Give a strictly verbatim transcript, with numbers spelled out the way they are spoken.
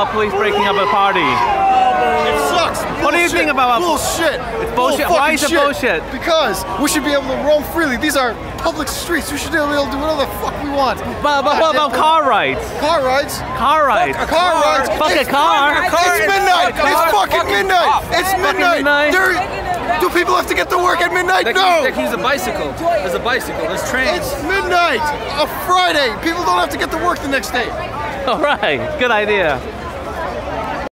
about police breaking up a party? It sucks. What do you think about bullshit? It's bullshit. Bull Why is it shit. bullshit? Because we should be able to roam freely. These are public streets. We should be able to do whatever the fuck we want. But, but what about car rides? Car rides? Car rides. Fuck a car rides. Fuck a car. It's midnight. It's fucking midnight. It's midnight. midnight. There, do people have to get to work at midnight? They No. can, they can use a bicycle. There's a bicycle. There's trains. It's midnight. A Friday. People don't have to get to work the next day. All right. Good idea.